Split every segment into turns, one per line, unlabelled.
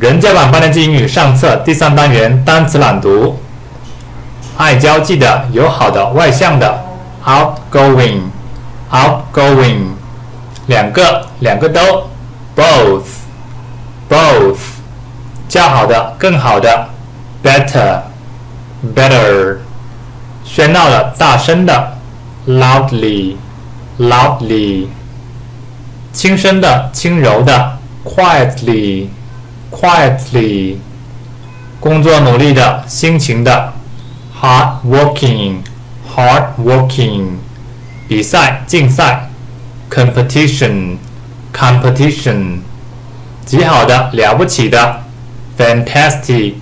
人教版八年级英语上册第三单元单词朗读。爱交际的、友好的、外向的 ，outgoing， 两个都 both， 较好的、更好的 better， 喧闹的、大声的 loudly， 轻声的、轻柔的 quietly， 工作努力的、辛勤的 hardworking， 比赛、竞赛 competition， 极好的、了不起的 fantastic，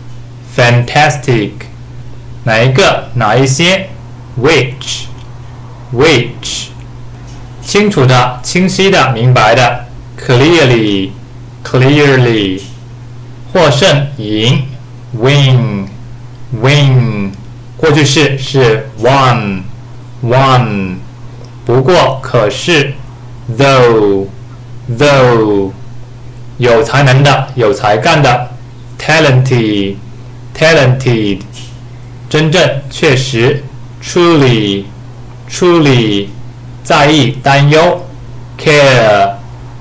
哪一个、哪一些 which， 清楚的、清晰的、明白的 clearly， 获胜、赢 win， 过去式是 won， 不过、可是 though， 有才能的、有才干的 talented， 真正、确实 truly， 在意、担忧 care，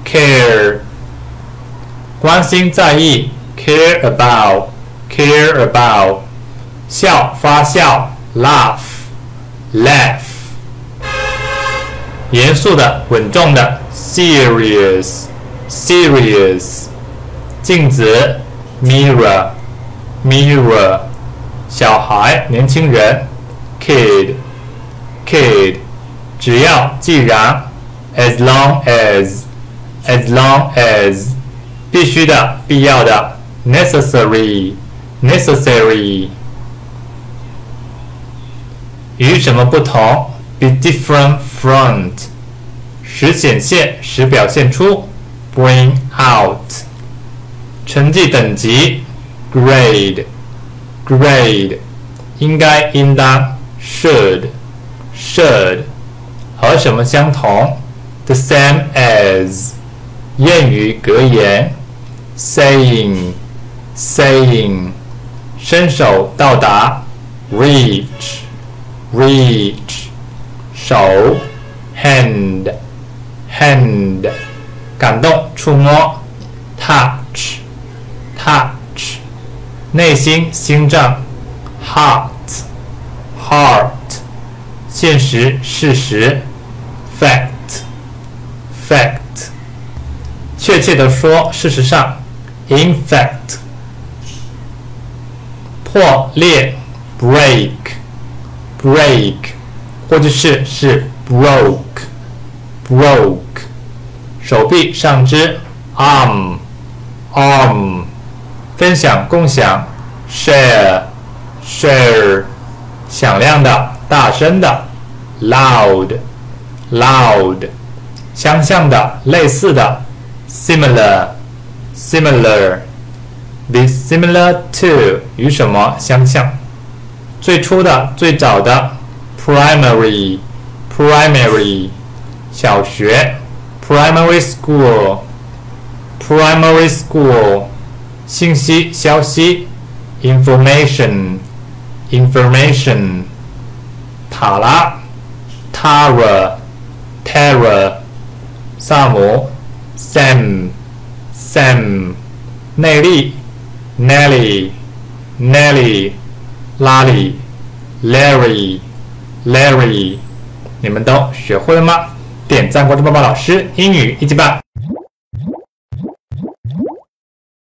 关心、在意 care about， 笑、发笑 laugh， 严肃的、稳重的 serious， 镜子 mirror， 小孩、年轻人 kid， 只要、既然 as long as， 必须的、必要的 necessary， 与什么不同 be different from， 使显现、使表现出 bring out， 成绩等级 grade， 应该、应当 should， 和什么相同 the same as， 谚语、格言 saying， 伸手到达 reach， 手 hand， 感动、触摸 touch， 内心、心脏 heart， 现实、事实 fact， 确切的说，事实上 in fact， 破裂 break， 过去式是 broke， 手臂、上肢 arm， 分享、共享 share， 响亮的、大声的 loud， 相像的、类似的 similar， be similar to 与什么相像，最初的、最早的 primary， 小学 primary school， 信息、消息 information， 塔拉 terror， 萨姆 Sam， 内力 Nelly， 拉里 Larry， 你们都学会了吗？点赞关注爸爸老师英语一级棒。